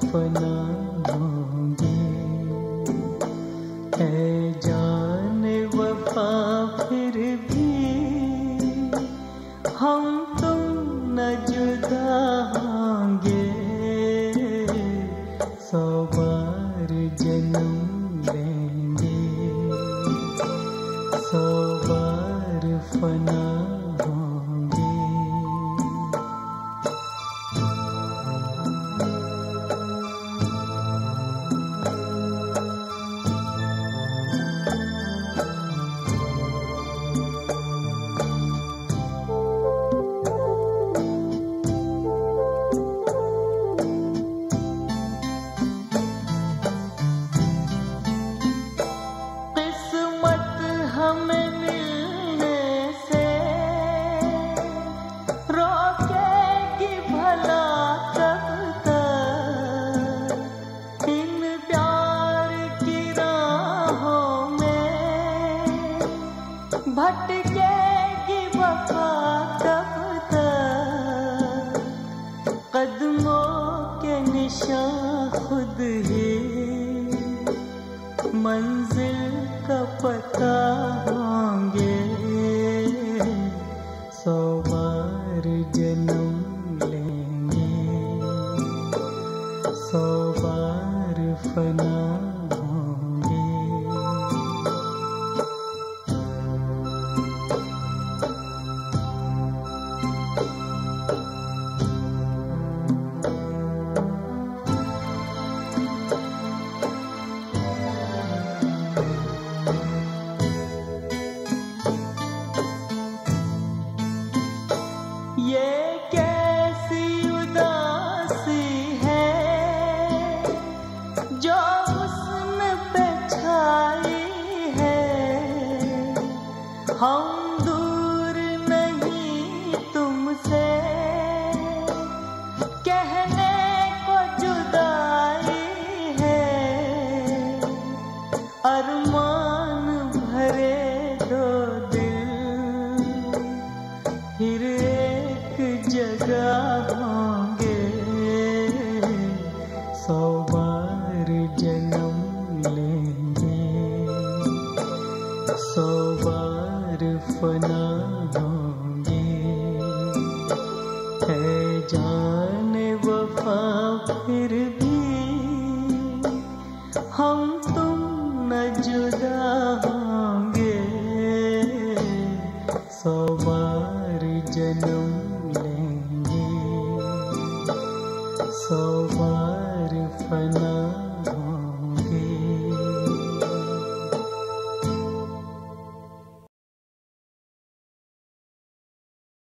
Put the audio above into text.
फना होंगे। है जाने वफा फिर भी हम तुम न जुदा होंगे। 100 बार जन्म लेंगे, 100 बार फना होंगे। हमें मिलने से रोकेगी भला कब तक। इन प्यार की राहों में भटकेगी वफा कब तक। कदमों के निशान खुद ही मंजिल का पता होंगे। 100 बार जन्म लेंगे, 100 बार फना होंगे। ये कैसी उदासी है जो हुस्न पे छाई है। हम दूर नहीं तुमसे, कहने को जुदाई है। अरमान भरे 2 दिल फिर जगह होंगे। 100 बार जन्म लेंगे, 100 बार फना होंगे। है जाने वफा फिर भी हम तुम न जुदा होंगे। 100 बार जन्म लेंगे, 100 बार फना